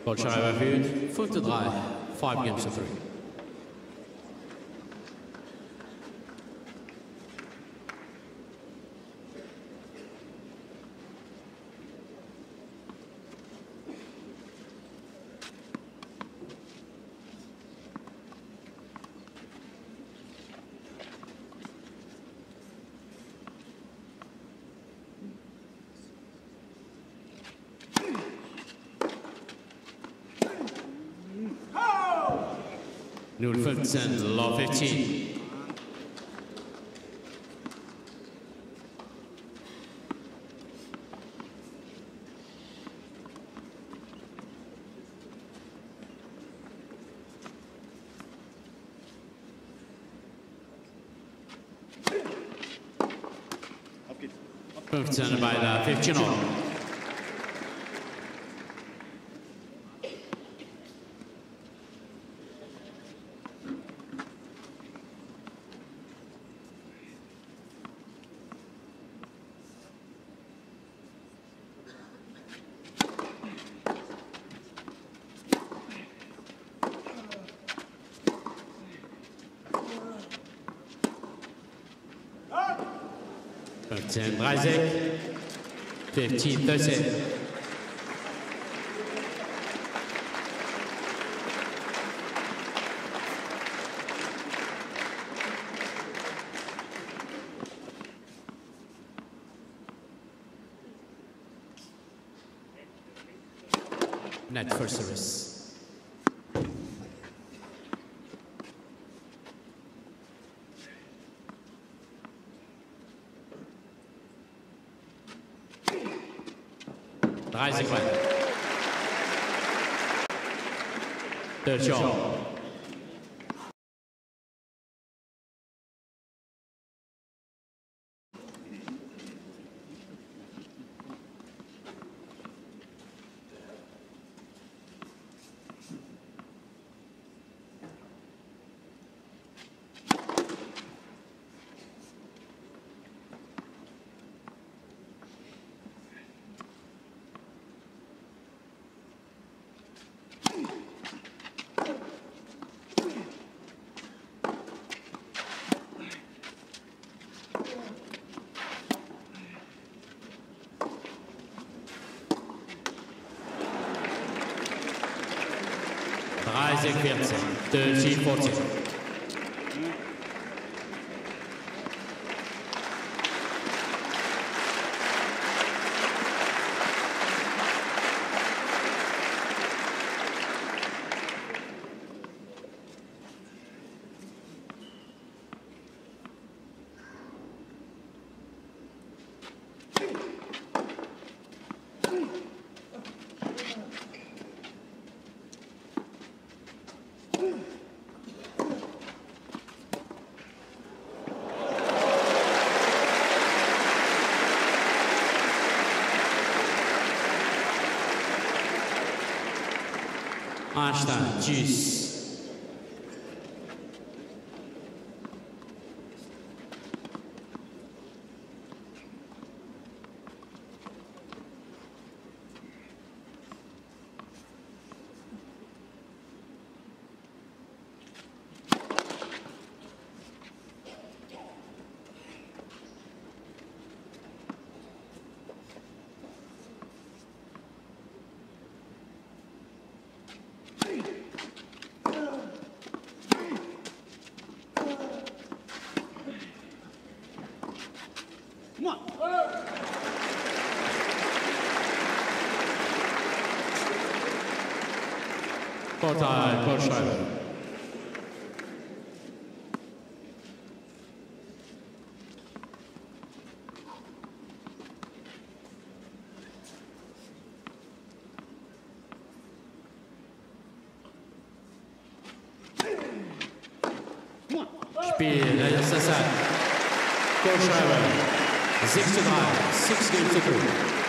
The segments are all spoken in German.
Goldschreiber führt 5:3, 5 games to 3. Noon 15, law 15. Auf geht's. 15 bei der 15 on. Isaac, 15-13. Net for service. Isaac Wayne. Third shot. Isaac 14, 13-14. Einstein, tschüss. Vorteil, Goldschreiber. Spiel, der erste Set. Goldschreiber, 6:3, 6 games to 3.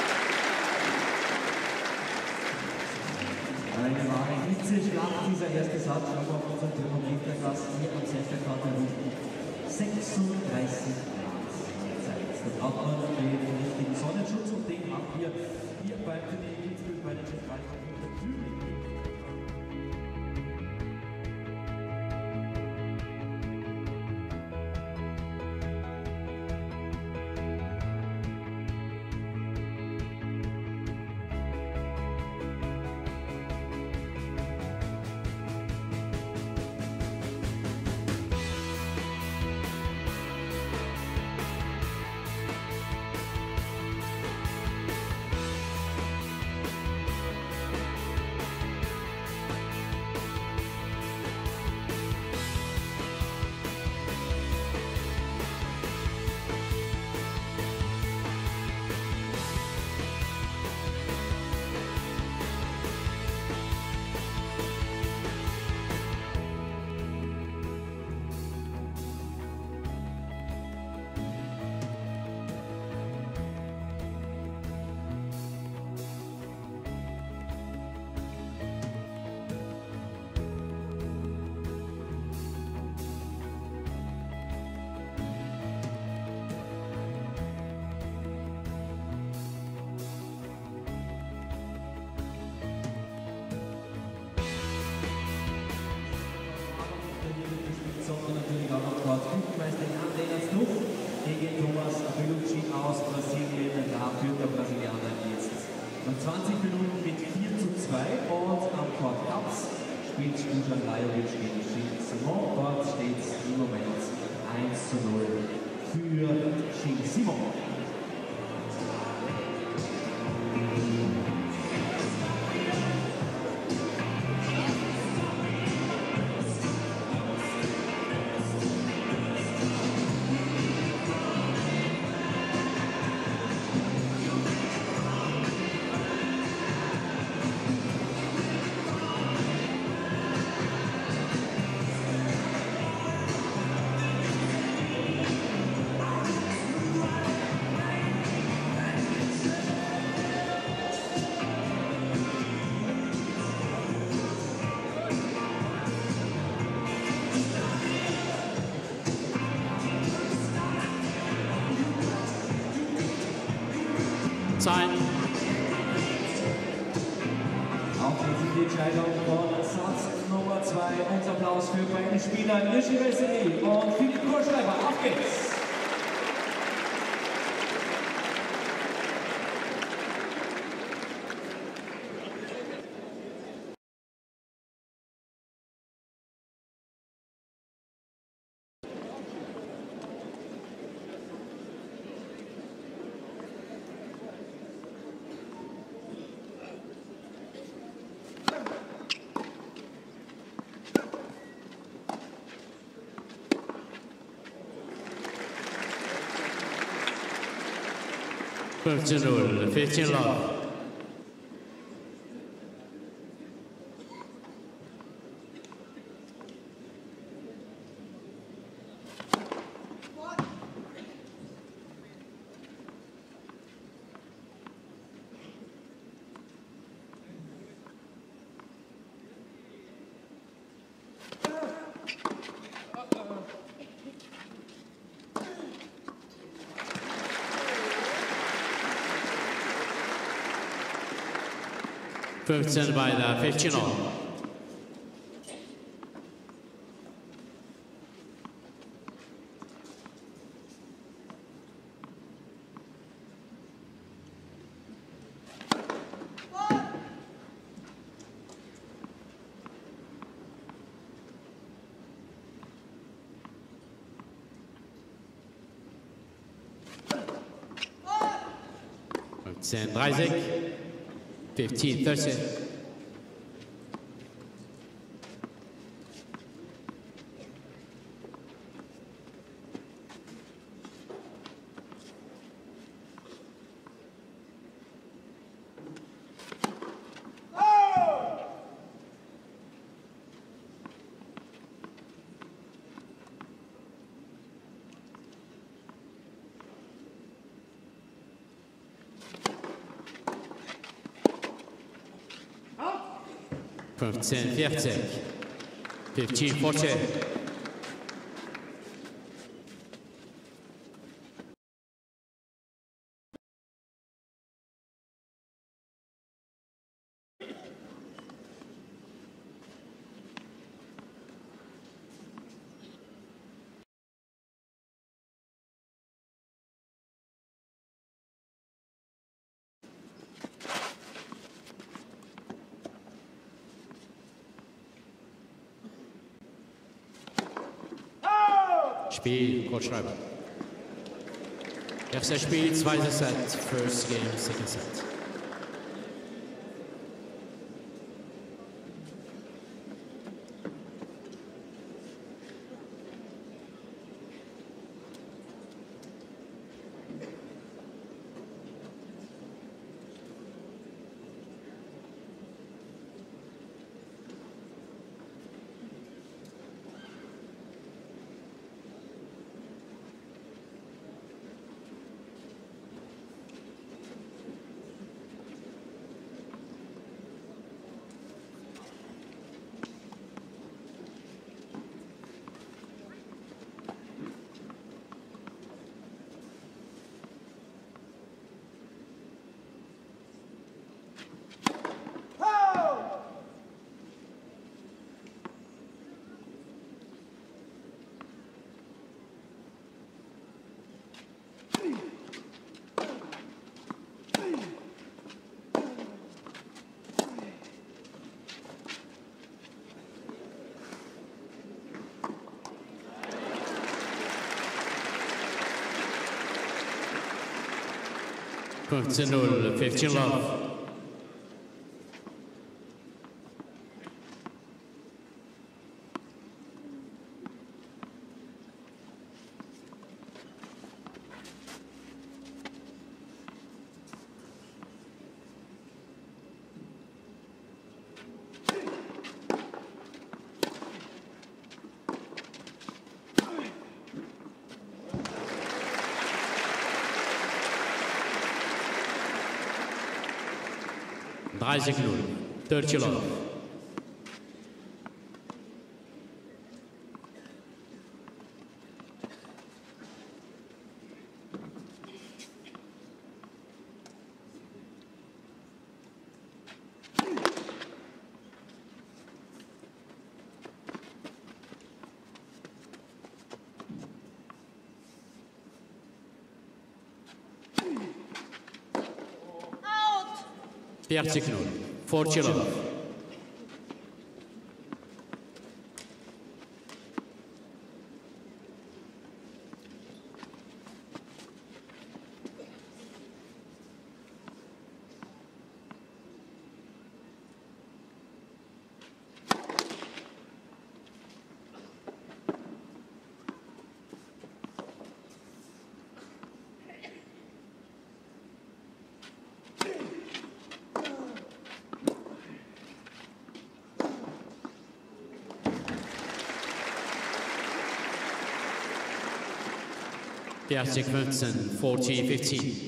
Eine wahre Hitzeschlacht, dieser erste Satz, aber auf unserem Thermometer Gast hier am Center-Karte rufen. 36 Grad Zeit. Da braucht man den richtigen Sonnenschutz und den haben wir hier beim Turnier Kitzbühel bei den Zentralkonferenz Thüringen. Nach 20 Minuten mit 4:2 und am Court Platz spielt Dusan Lajovic gegen Gilles Simon. Dort steht es im Moment 1:0 für Gilles Simon. Zeit. Auch die Entscheidung von Satz Nummer 2. Unser Applaus für beide Spieler, Rishi Vesely und Philipp Kohlschreiber. Auf geht's! Fifteen 15 love. Fifteen by the 15 all. Fifteen 30. 15-13. Fifteen 14. 15-14. Spiel, Kohlschreiber. Erstes Spiel, zweites Set, first game, second set. 15-0, 15 love. Isaac Null, 30 love. Pierre Null, 40 love. Pierre 15, 40, 15.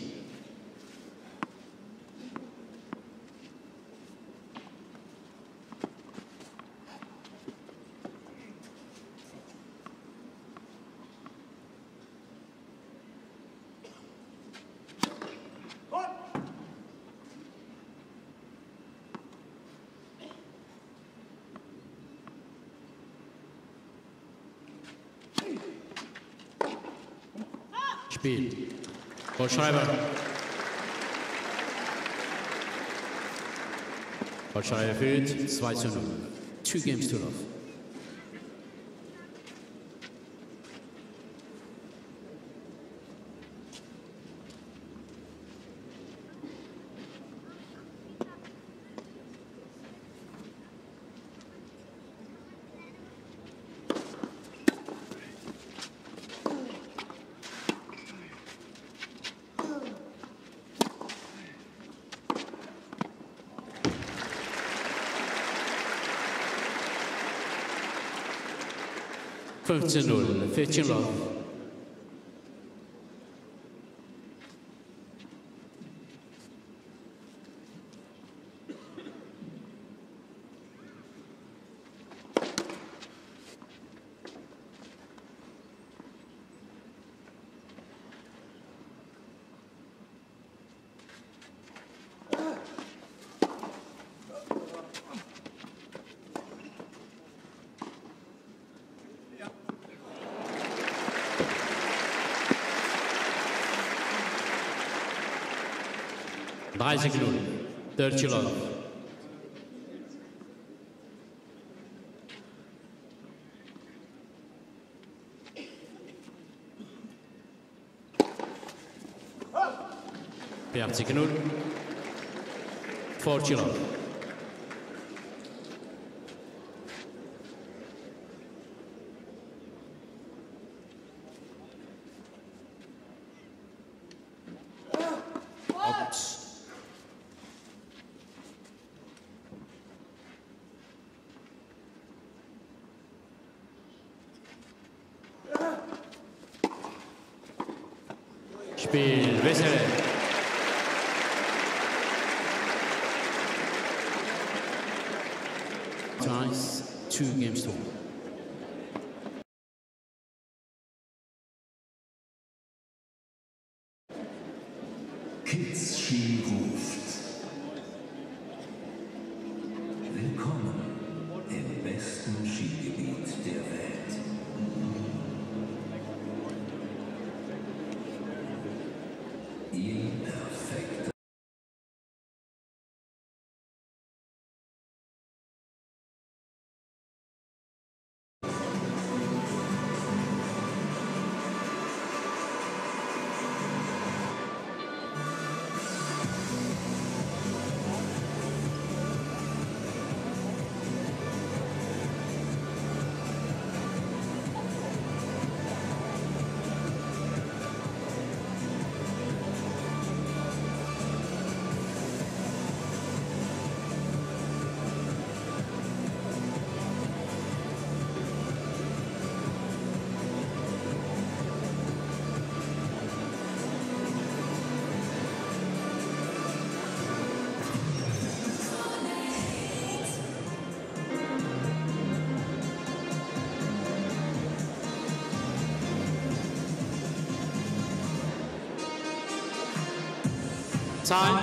Spiel. Paul Schreiber. Paul Schreiber führt 2-0. 2 games to love. Fünfzehn 0, 15 love. Isaac Null, 30 love. Pierre Null, 40 love. Spiel, Wessel. Ties, 2 games to 1. Kids Ski ruft. Willkommen im besten Skigebiet der Welt. Ihr perfekter Time.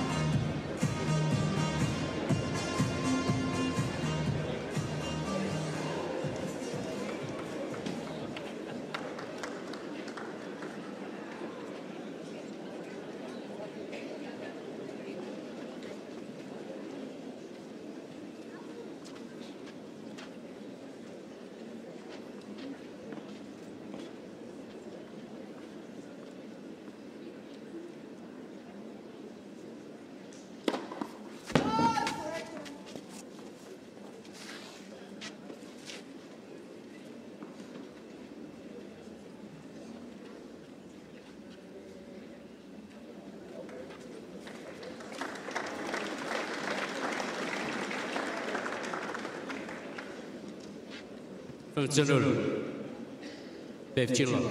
$15-0. 15-0.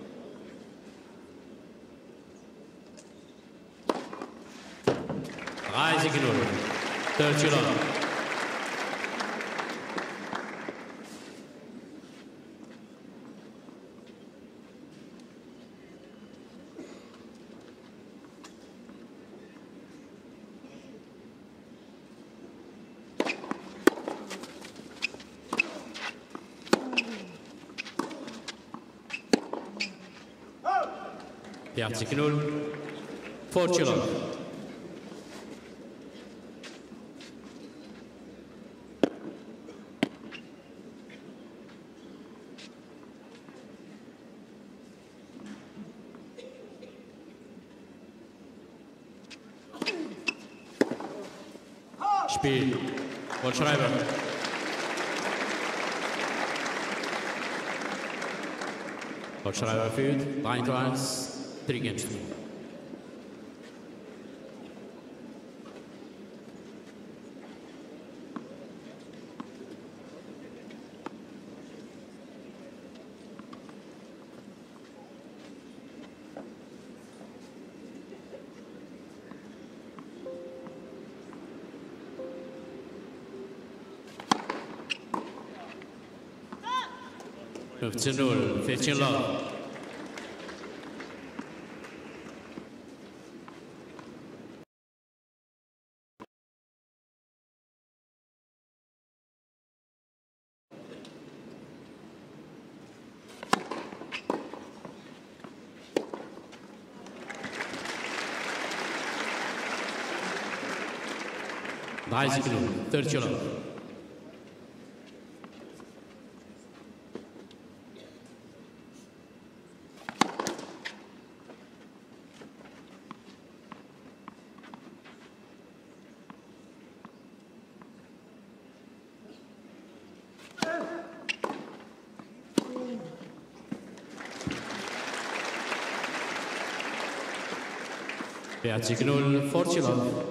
$30-0. 30-0. $40-0. 40-0. Spiel. Goldschreiber. Goldschreiber führt 3-1. 3 games to 1. $15-0. 15-0. $30-0. 30-0. $40-0. 40-0.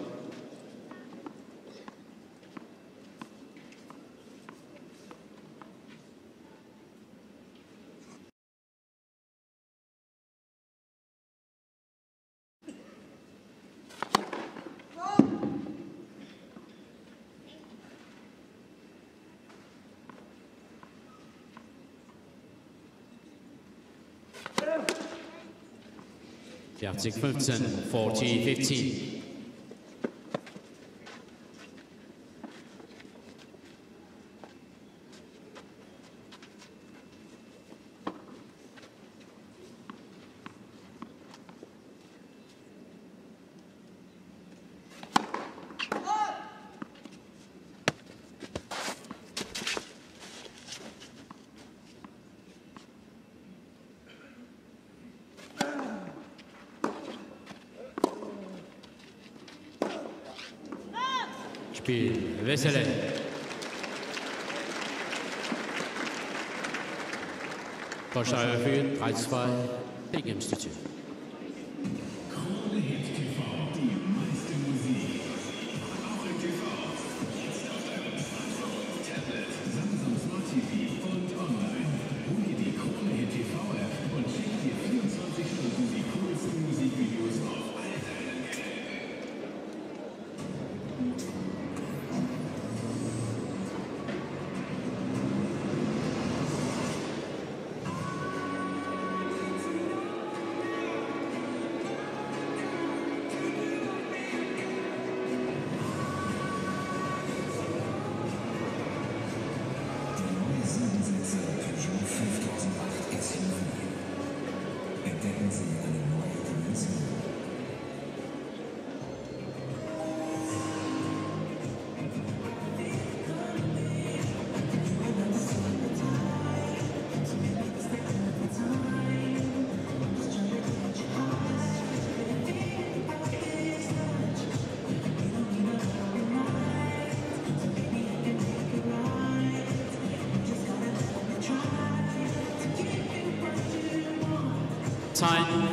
$40-15. 40-15. Spiel. Vesely. Goldschreiber führt 3-2. 3 games to 2. Reise in eine neue Dimension. Time.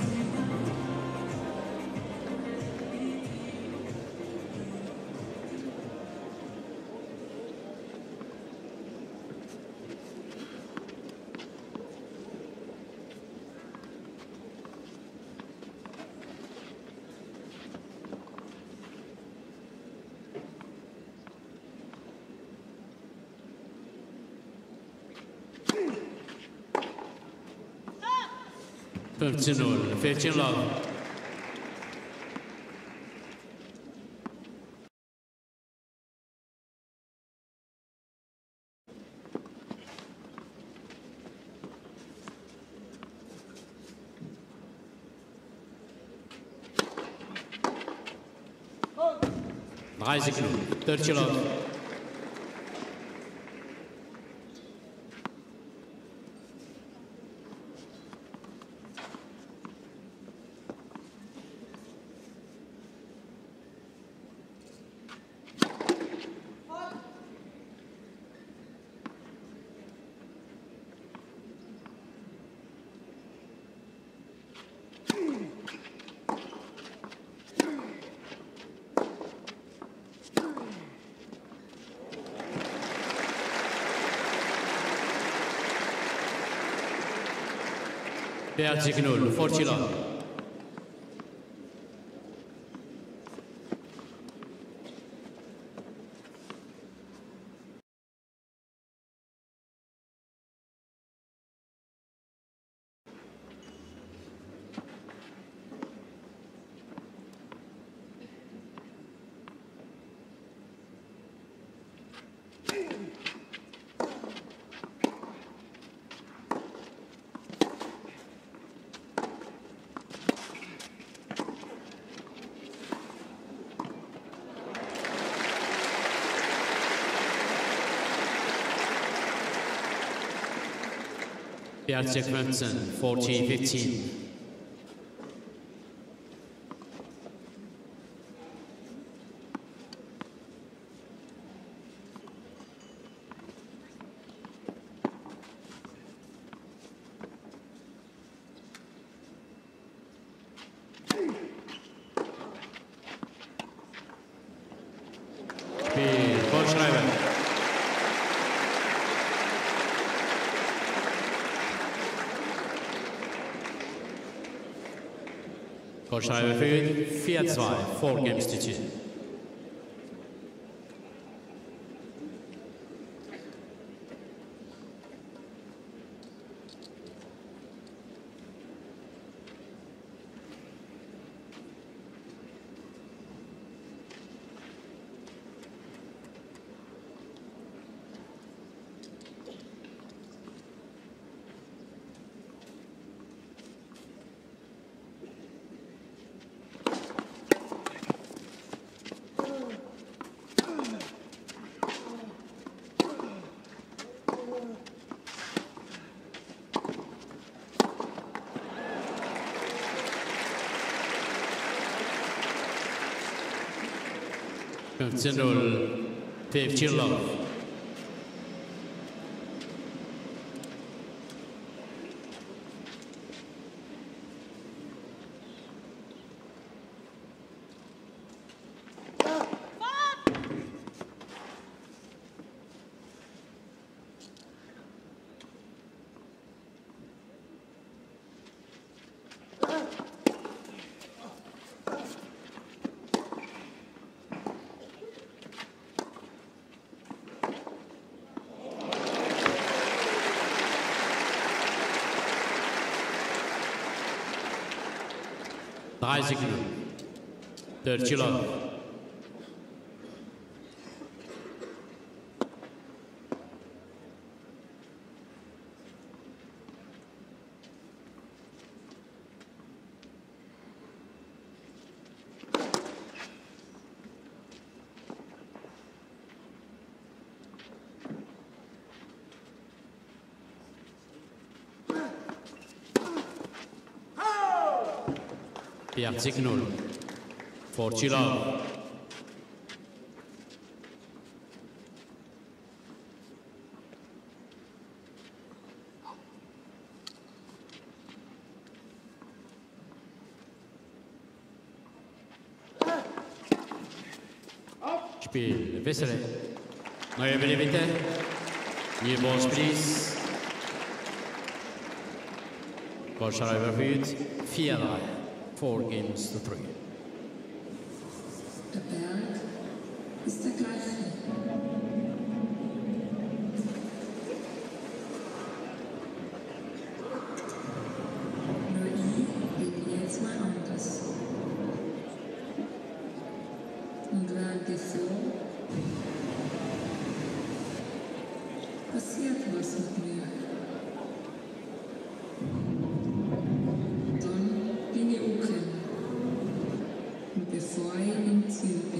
Continue, 15 love. Isaac, 30 love. Beatrice Knoll, 40 love. Beatrice Clemson, 40-15. Kohlschreiber führt 4-2, 4 games to 2. Continue, 15 love. Isaac, 30 love. 40-0. Fortschilov. Spiel, Wessele. Neue Bälle bitte. New balls, please. Korsar överflyt. 4-3. 4-3. Der Berg ist der gleiche. Nur ich bin jetzt mal anders. Und während ich so passiert was mit mir. Dann bin ich okay. Und bevor ich im Ziel bin.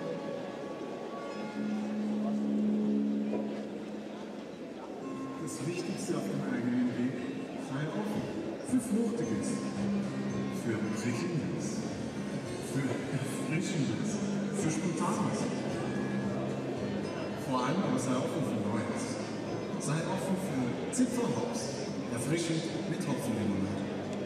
Das Wichtigste auf dem eigenen Weg, sei offen für Fruchtiges, für Prickelndes, für Erfrischendes, für Spontanes. Vor allem aber sei offen für Neues. Sei offen für Zipfelhops, erfrischend mit Hopfenlimonade.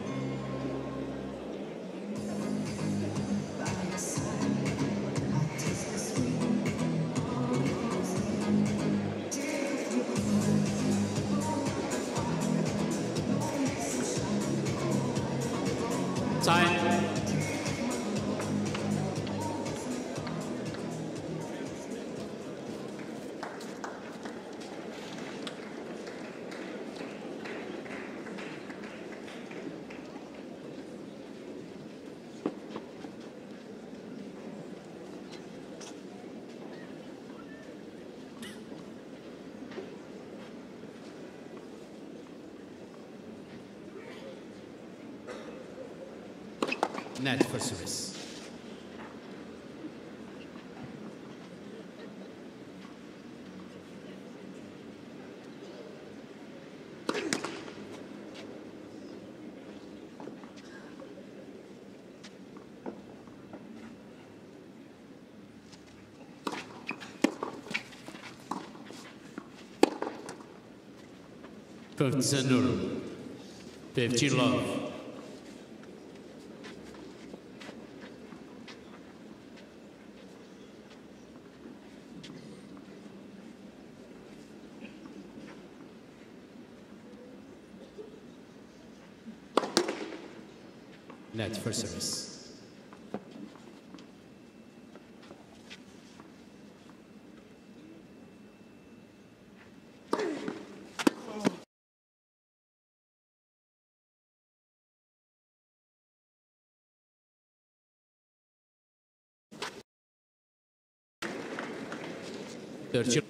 Zeit. Net for service. $15-0. 15 love. Net for service. Thirty.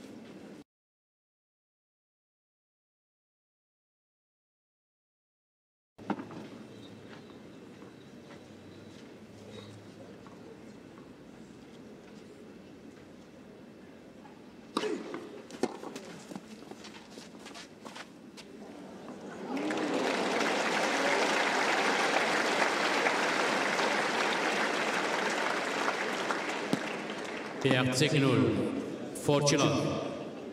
$40-0. Fortschilov.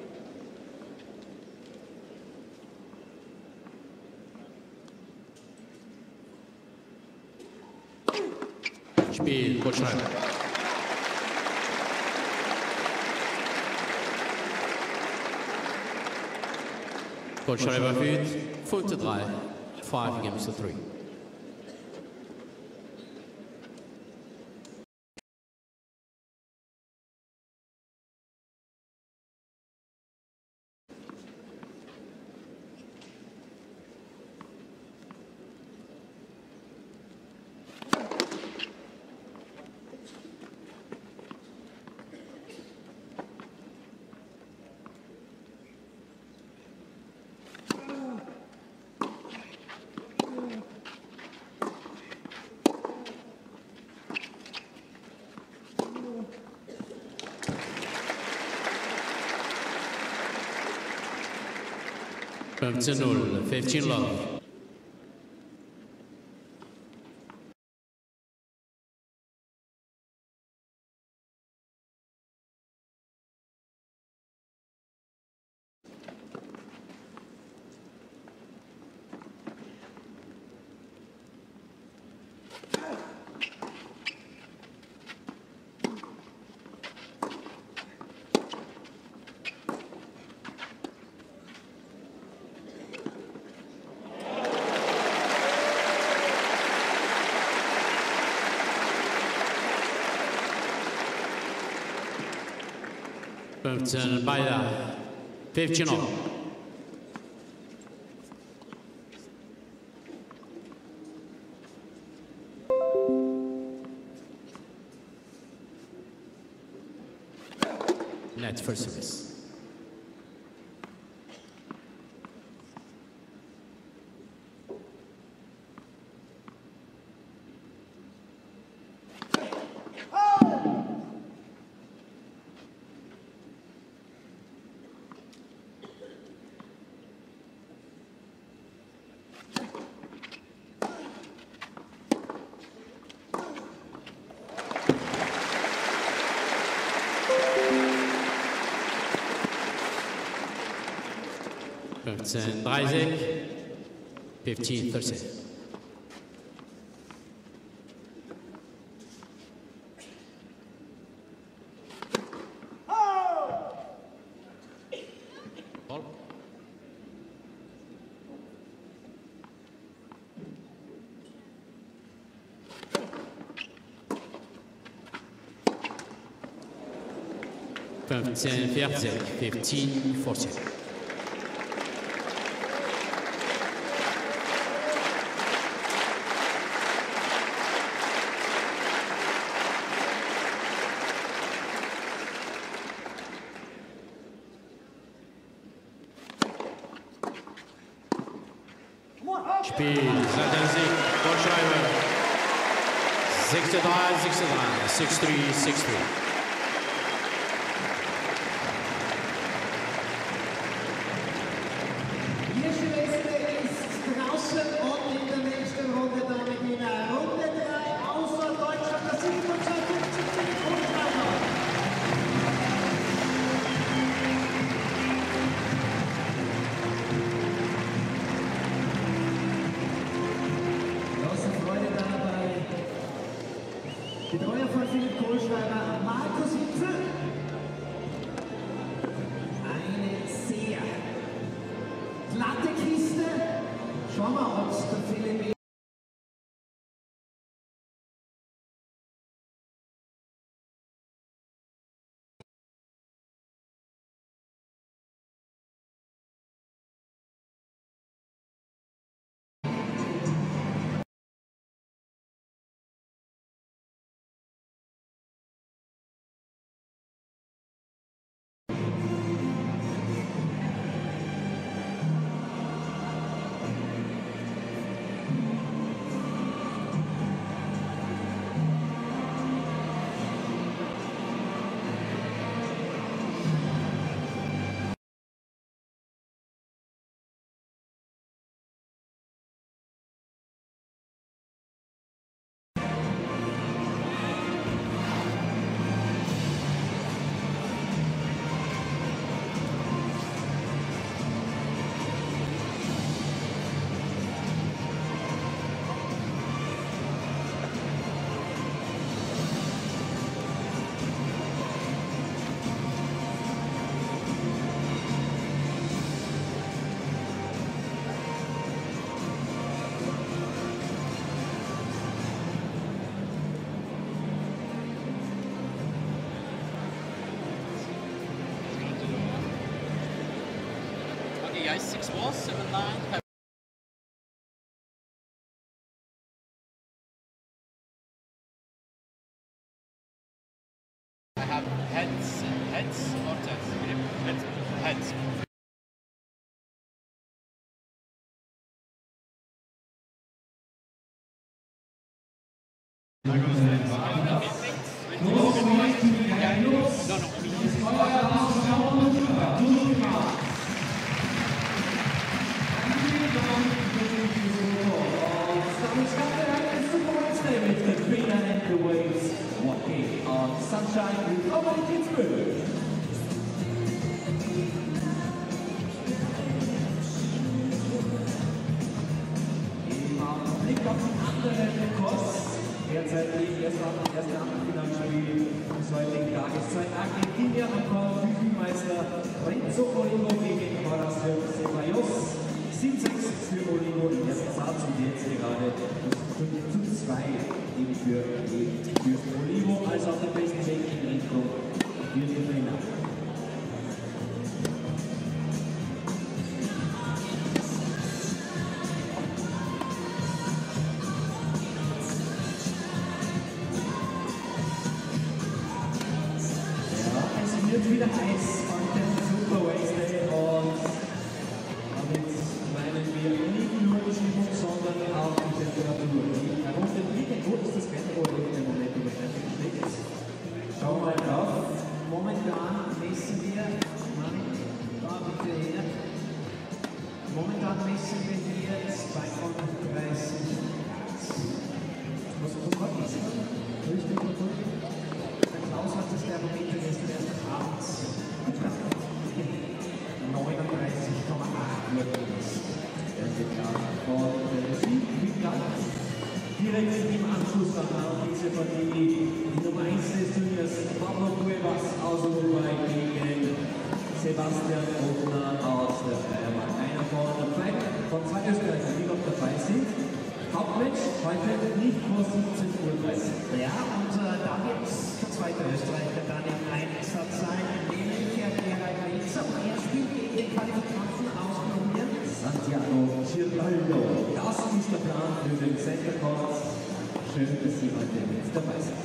Spiel, Korsar. Korsar överflyt. 4-3. 5-3. $15-0. 15 love. 15 beide. 15 all. Net first service. Fifteen, 13. Ball. Fifteen, 14. Spiel, Satansieg, Goldschreiber. 6-3. Die erste Liste ist draußen und in der nächsten Runde damit in Runde 3 außer Deutschland, das 57 Goldschreiber. Betreuer von Philipp Kohlschreiber, Markus Hipfel. Eine sehr glatte Kiste. Schauen wir, ob es der Philipp Guys, 6-4, 7-9. I have heads or tails? Heads. Sunshine with Robert Kitzbühel. Im Blick auf den anderen Kurs, derzeit liegt erst am ersten Achtelfinalspiel des heutigen Tages. Zwei Argentinier am Korb, Küchenmeister Renzo Olivo gegen Horacio Ceballos. 7-6 für Olivo im ersten Satz und jetzt gerade 5-2 eben für Olivo, also auf dem besten Weg in Richtung Viertelfinale. wird wieder heiß an dem Super Wednesday und damit meinen wir nicht nur die Stimmung, sondern auch die Temperatur. Die Runde liegt, wo ist das Wetter, wo im Moment überschreiten steht. Schauen wir mal drauf. Momentan messen wir, momentan messen wir hier 32 Grad. Was ist das heute? Richtig, der Klaus hat das Thermometer gestern erst abends 39,8 Uhr. Von der Regie, direkt im Anschluss an diese Partie die Nummer 1 des Turniers Pablo Cuevas aus Uruguay gegen Sebastian Othner aus der Steiermark. Einer von zwei Österreichern, die noch dabei sind. Hauptmatch heute nicht vor 17:30 Uhr. Ja, und da wird der zweite Österreicher dann im Einsatz sein, nämlich Gerhard Melzer. Und er spielt gegen den Qualifikanten aus Kolumbien. Santiago Giraldo. Das ist der Plan für den Center Court. Schön, dass Sie heute mit dabei sind.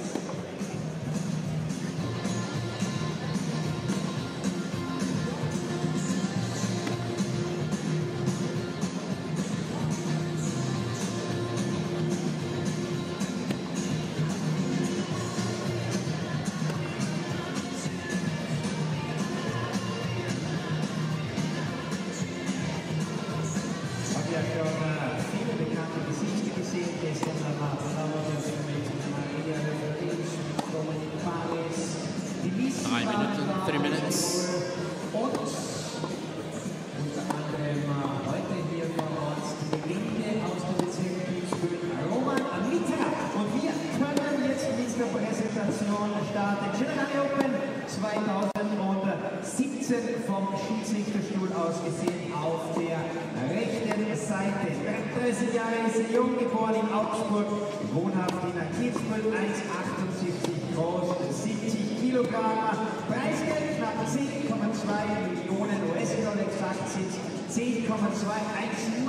Vom Schiedsrichterstuhl aus gesehen auf der rechten Seite. 33 Jahre ist er, jung geboren in Augsburg, wohnhaft in Kitzbühel, 1,78 groß, 70 Kilogramm. Preisgeld knapp 10,2 Millionen US-Dollar, exakt sind 10,2, 9,989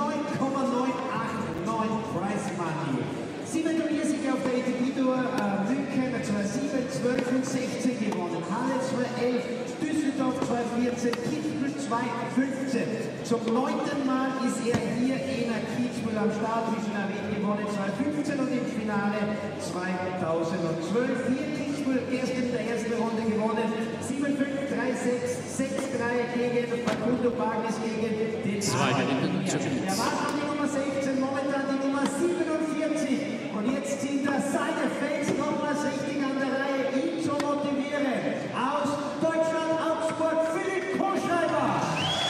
Prize Money. 7 Turniersiege auf der ETP-Tour, München 2007, 12 und 16 gewonnen, Halle 2011, Düsseldorf 2014, Kitzbühel 2015. Zum 9. Mal ist er hier in Kitzbühel am Start, wie schon erwähnt, gewonnen 2015 und im Finale 2012. Hier in Kitzbühel erst in der ersten Runde gewonnen, 7-5, 3-6, 6-3 gegen Facundo Bagnis gegen den Argentinier. Er war schon die Nummer 16, momentan die Nummer 47. Und jetzt sind da seine Fans nochmals richtig an der Reihe, ihn zu motivieren. Aus Deutschland, Augsburg, Philipp Kohlschreiber.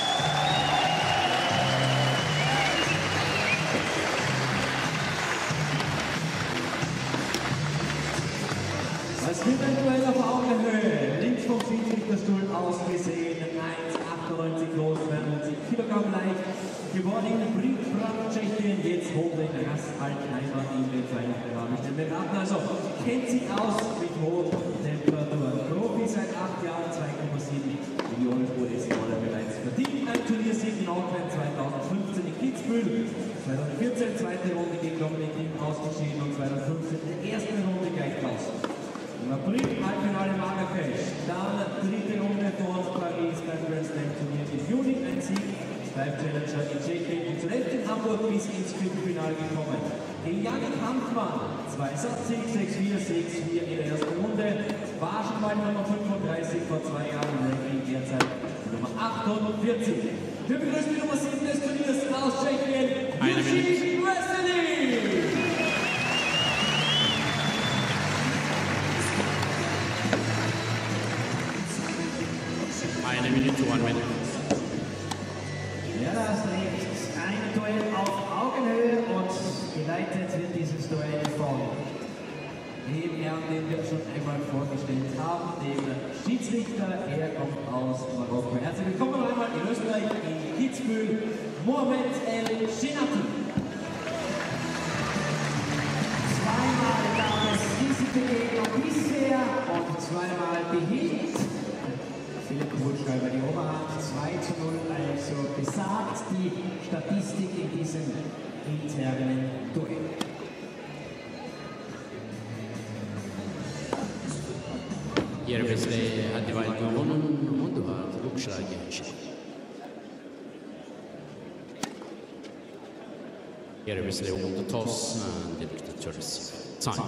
Es wird ein Duell auf Augenhöhe. Links vom Schiedsrichterstuhl aus gesehen, 1,98 groß, 72 Kilogramm leicht. Geboren in Pripyat, Tschechien, jetzt wohnt in Rastaltheimer in den Vereinigten Arabischen Emiraten. Also kennt sich aus mit hohen Temperaturen. Profi seit 8 Jahren, 2,7 Millionen US-Dollar bereits verdient. Ein Turniersieg in Auckland 2015 in Kitzbühel. 2014 zweite Runde gegen Dominik Thiem ausgeschieden und 2015 in der ersten Runde gleich draußen. Im April Halbfinale Marrakesch, dann dritte Runde von Paris beim Grand Slam Turnier im Juni, ein Sieg. Live-Challenger in Tschechien und zuletzt in Hamburg bis ins Viertelfinale gekommen. Gegen Janik Hanfmann, 2-6, 6-4, 6-4 in der ersten Runde. War schon mal Nummer 35 vor 2 Jahren, Ranking derzeit Nummer 48. Wir begrüßen die Nummer 7 des Turniers aus Tschechien, Eugene Vesely. Eine Minute, 1 Minute. Ja, das liegt ein Duell auf Augenhöhe und geleitet wird dieses Duell von dem Herrn, den wir schon einmal vorgestellt haben, dem Schiedsrichter. Er kommt aus Marokko. Herzlich willkommen noch einmal in Österreich, in Kitzbühel, Mohamed El Shenati. Zweimal gab es diese Begegnung bisher und zweimal behielt Philipp Kohlschreiber die Oberhand. 2-0, also besagt die Statistik in diesem internen Duell. Yerbisle Adival Gurun'un Munduhat Lukşlar Gençi. Yerbisle Undu Tos Diktatörüsü. Time.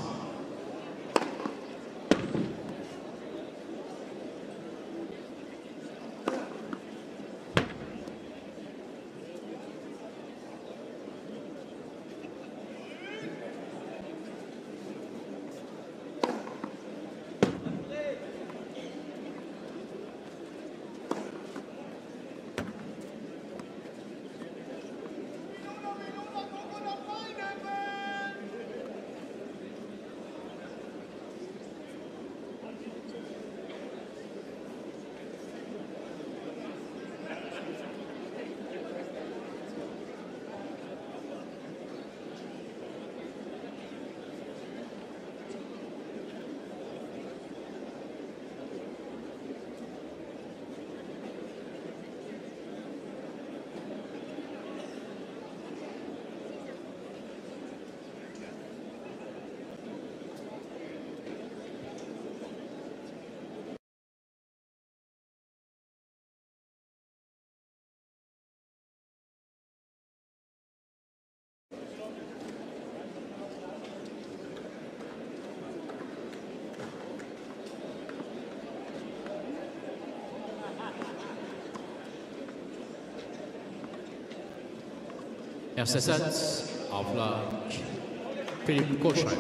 Erster Satz, Auflag, Philipp Kohlschreiber.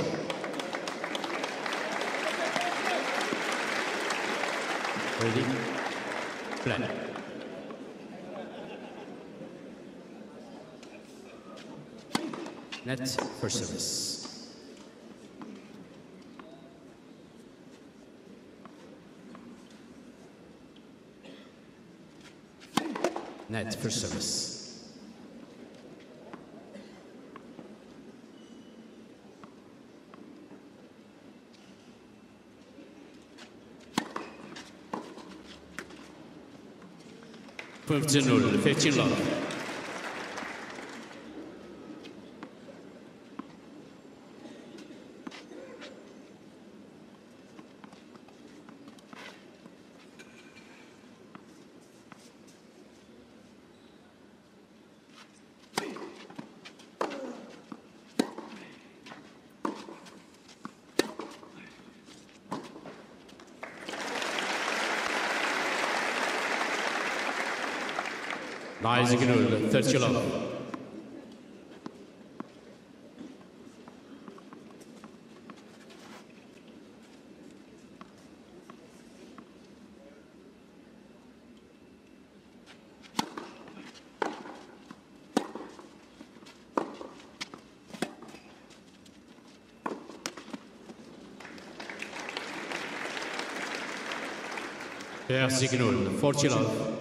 Ready, play. Net for service. Net for service. Fünfzehn 15 love. Nice, 30 love. Signal, 40 love.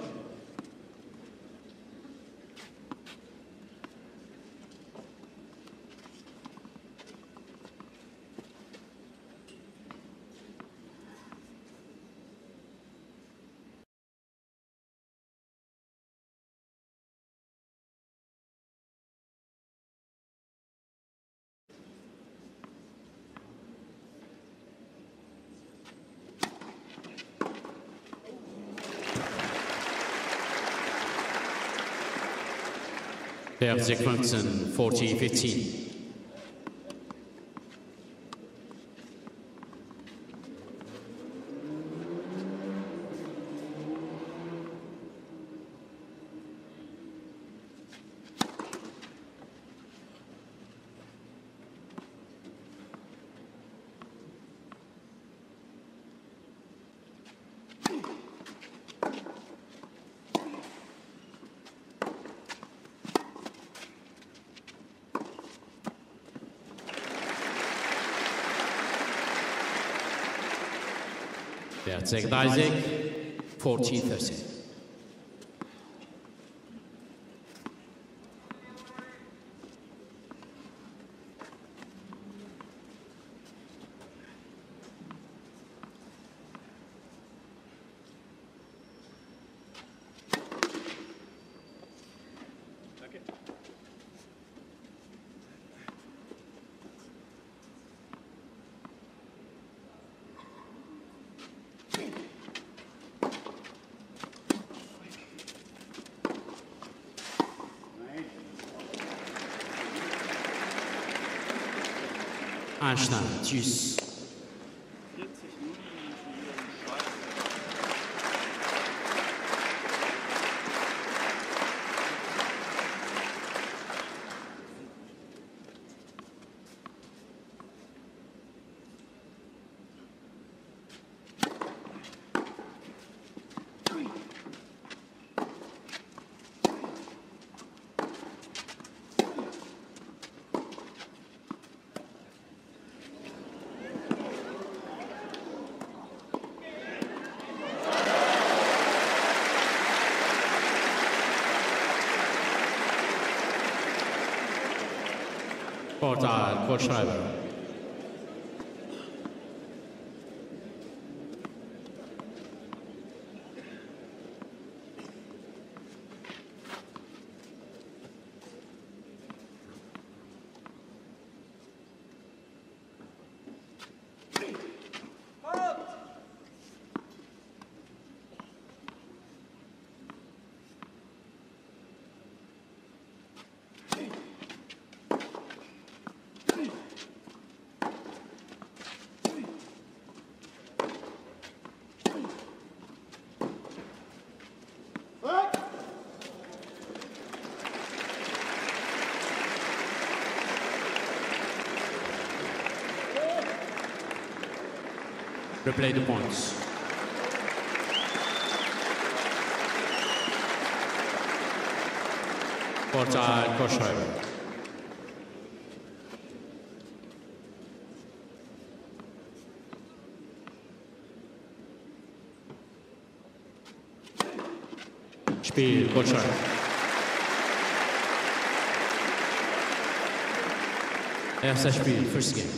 Zig 15, 40, 15. Zig Isaac, 40, 30. Einstein. Tschüss. Vorteil, Kurzschreiber. Replay the points. Vorteil, Kurzschreiber. Spiel, Kurzschreiber. Erster Spiel, first game.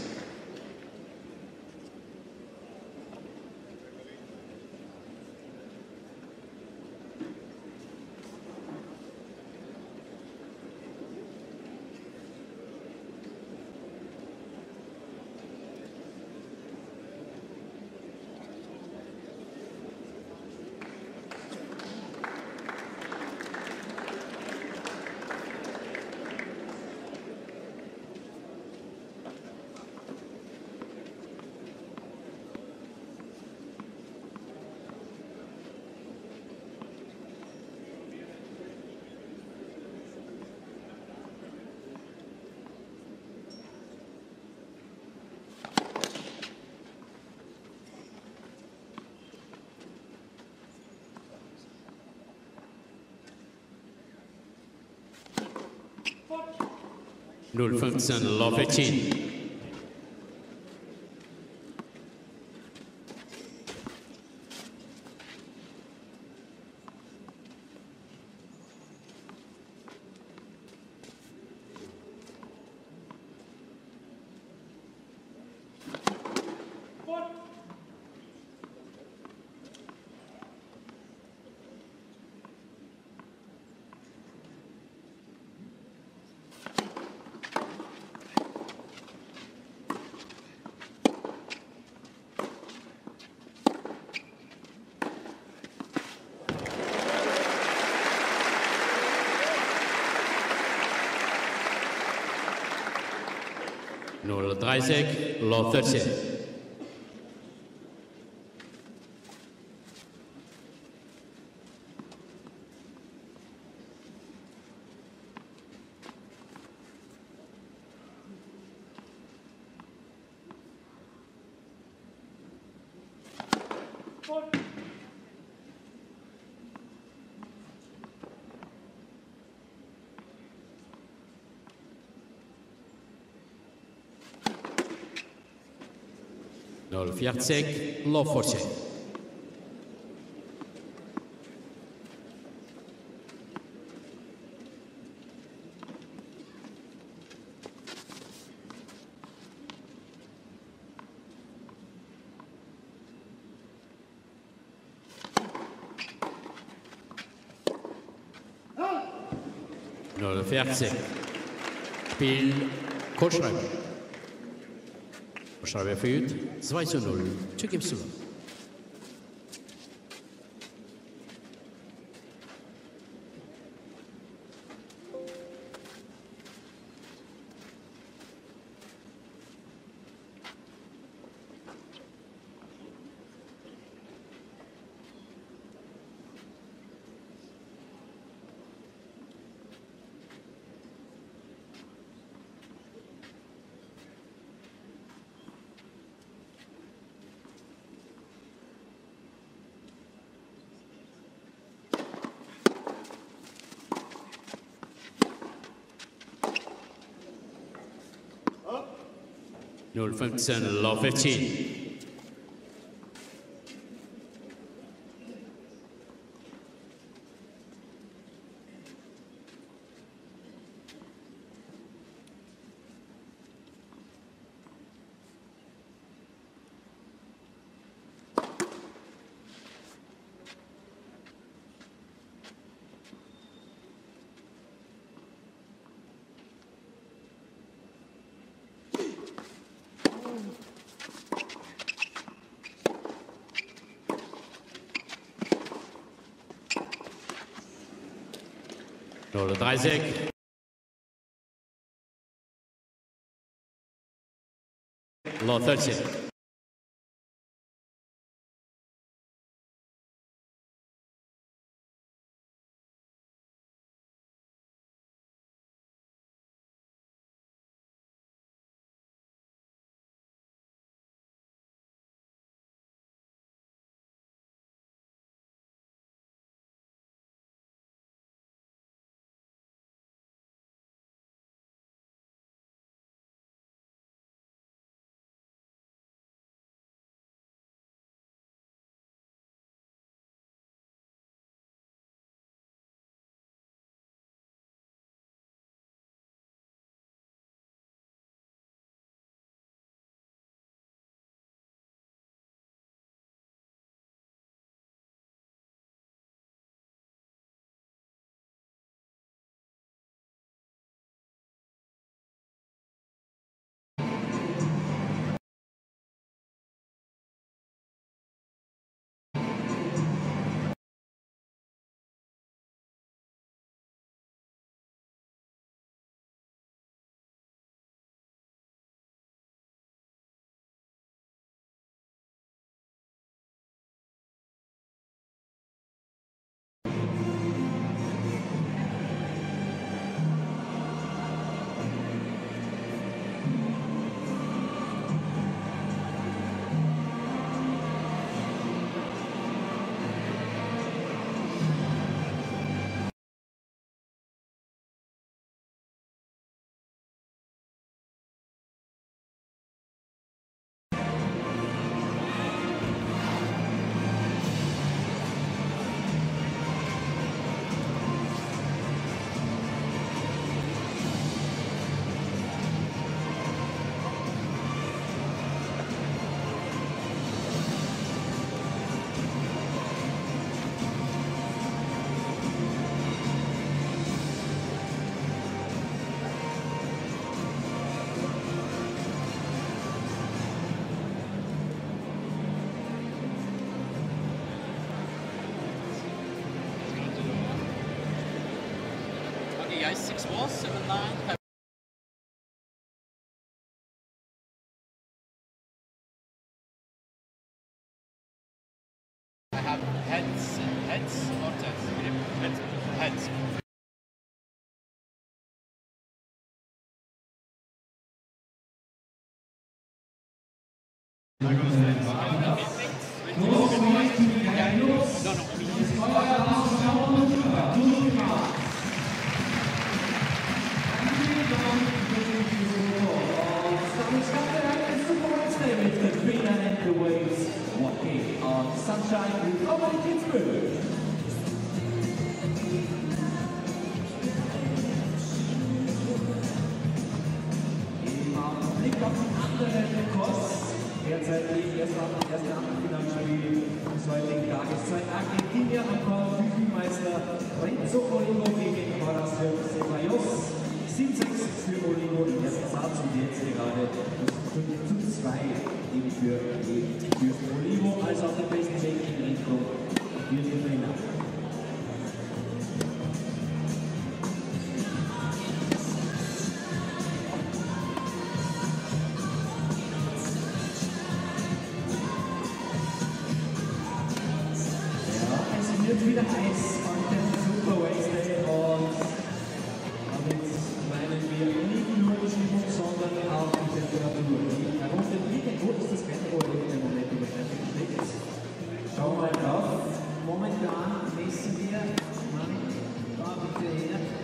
Null 15, Law 15. Null 30, Law 13. Null 40, Law 14. Null 40. Spiel, Kurzschreiber. Kurzschreiber führt 2:0 zu Gipsel. 015, law 15. Null 30. Law 30. Okay, 6-4, 7-9. I have heads or tails? Heads. Sunshine with Robert Pittsburgh. Im Blick auf den anderen Kurs, derzeit liegt erste Achtelfinalspiel des heutigen Tages. Zwei Argentinier am Korb, Küchenmeister Renzo Olivo gegen Horacio Ceballos. 7-6 für Olivo im ersten Satz und jetzt gerade 5-2 eben für Olivo, also auf dem besten Weg in Richtung Viertelfinale. Ja, es wird wieder heiß an der Super Wednesday und damit meinen wir nicht nur die Stimmung, sondern auch die Temperatur. Herunter liegen, wo ist das Wetterrohr im Moment überschritten? Schauen wir mal drauf. Momentan messen wir,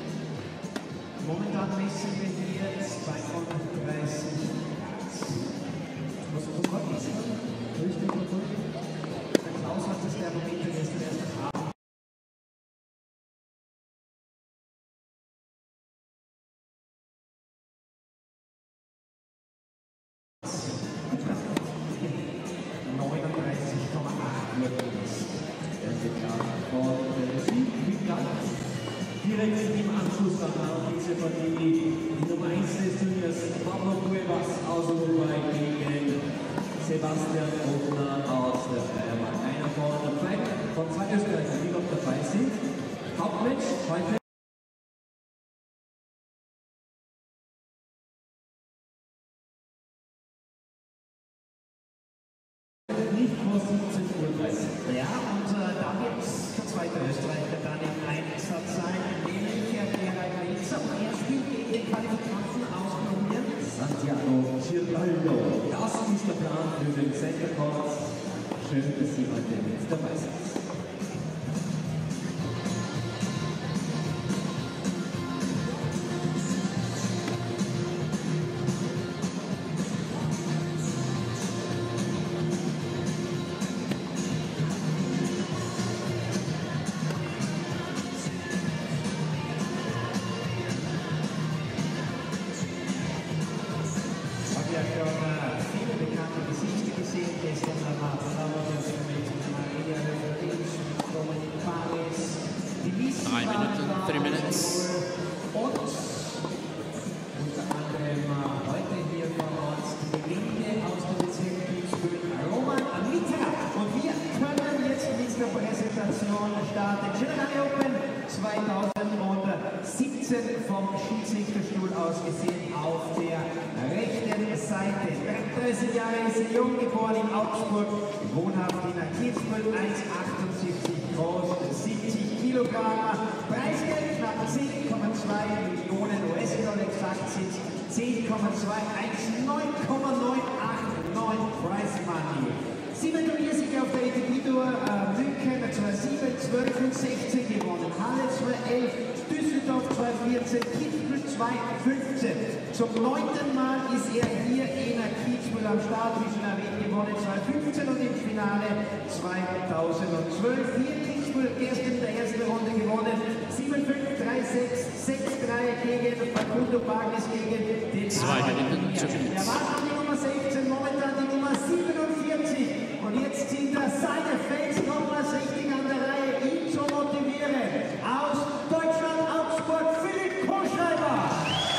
momentan messen wir hier 32 Grad. Partie die Nummer 1 des Turniers, Pablo Cuevas aus Uruguay gegen Sebastian Obner aus der Steiermark. Einer von zwei Österreichern, die noch dabei sind. Hauptmatch heute. Nicht vor 17:30 Uhr. Ja, und da wird der zweite Österreicher dann im Einsatz sein, nämlich Gerhard Melzer. Und er spielt gegen den Qualifikanten aus Kolumbien. Santiago Giraldo. Das ist der Plan für den Center Court. Schön, dass Sie heute mit dabei sind. Vom Schiedsrichterstuhl aus gesehen auf der rechten Seite. 33 Jahre ist er, jung geboren in Augsburg, wohnhaft in Kitzbühel, 1,78 groß, 70 Kilogramm. Preisgeld knapp 10,2 Millionen US-Dollar, exakt sind 10,2, 9,989 Prize Money. 47 auf der Etablitor, München 2007, 12 und 16 gewonnen, Halle 2011, Düsseldorf 2014, Kitzbühel 2015. Zum 9. Mal ist er hier in Kitzbühel am Start, wie schon erwähnt, gewonnen 2015 und im Finale 2012. Hier in Kitzbühel in der ersten Runde gewonnen, 7-5, 3-6, 6-3 gegen Facundo Bagnis gegen den Der war an die Nummer 16, momentan die Nummer 47. Und jetzt sind da seine Fans nochmals richtig an der Reihe, ihn zu motivieren. Aus Deutschland, Augsburg, Philipp Kohlschreiber.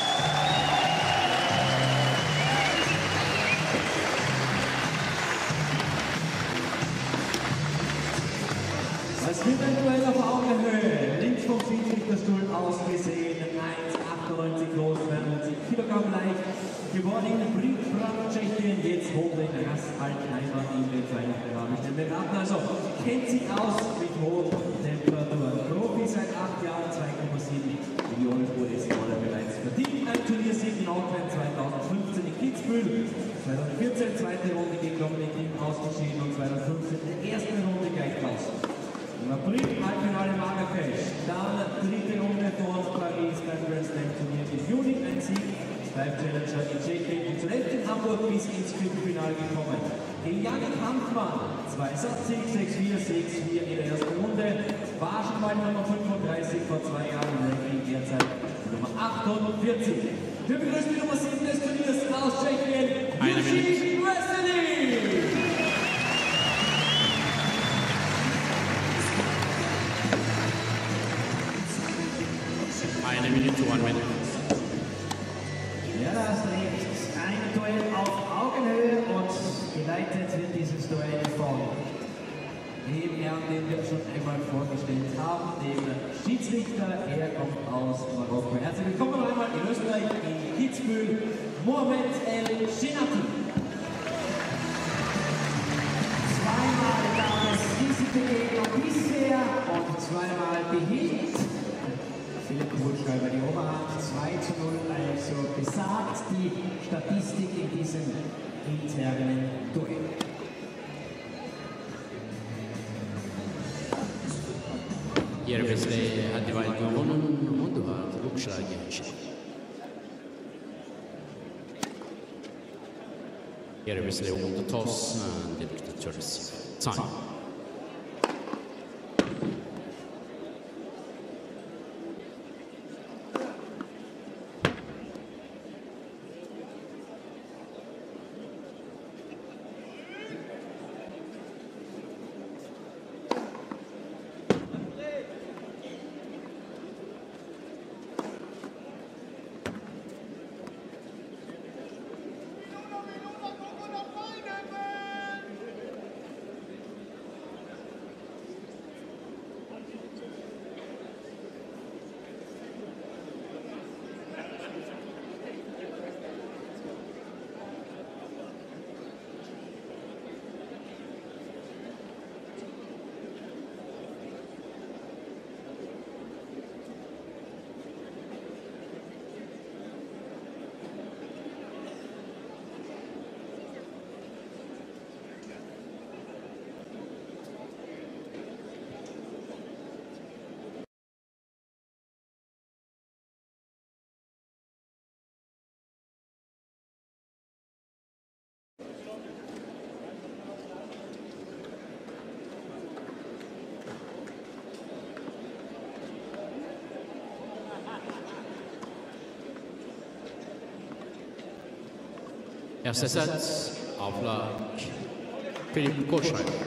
Es wird ein Duell auf Augenhöhe. Links vom Schiedsrichterstuhl aus gesehen, 1,98 groß, 72 Kilogramm leicht. Geboren in Pripyat, Tschechien, jetzt wohnt er in Rastaltheimer in den Vereinigten Arabischen Emiraten. Also kennt sich aus mit hohen Temperaturen. Profi seit 8 Jahren, 2,7 Millionen US-Dollar bereits verdient. Ein Turniersieg in Auckland 2015 in Kitzbühel. 2014 zweite Runde gegen Dominik Thiem ausgeschieden und 2015 in der ersten Runde gleich raus. Im April Halbfinale Marrakesch, dann dritte Runde von Paris beim Grand Slam Turnier im Juni, ein Sieg, Live Challenger in Tschechien und zuletzt in Hamburg bis ins Viertelfinale gekommen. Gegen Janik Hanfmann, 2 Satzsieg, 6-4, 6-4 in der ersten Runde, war schon mal Nummer 35 vor 2 Jahren, Ranking derzeit Nummer 48. Wir begrüßen die Nummer 7 des Turniers aus Tschechien, Eugene Vesely. Eine Minute, 1 Minute. Ja, das ist ein Duell auf Augenhöhe und geleitet wird dieses Duell von dem Herrn, den wir schon einmal vorgestellt haben, dem Schiedsrichter. Er kommt aus Marokko. Herzlich willkommen noch einmal in Österreich, in Kitzbühel, Mohamed El Shenati. Zweimal gab es diese Begegnung bisher und zweimal behielt Philipp Kohlschreiber die Oberhand, 2:0, also besagt die Statistik in diesem internen Duell. Gerhard Vesely hat die Wahl gewonnen und du hast Rückschlag entschieden. Gerhard Vesely won the toss and elected to receive. Time. Erster Satz, Aufschlag, Philipp Kohlschreiber.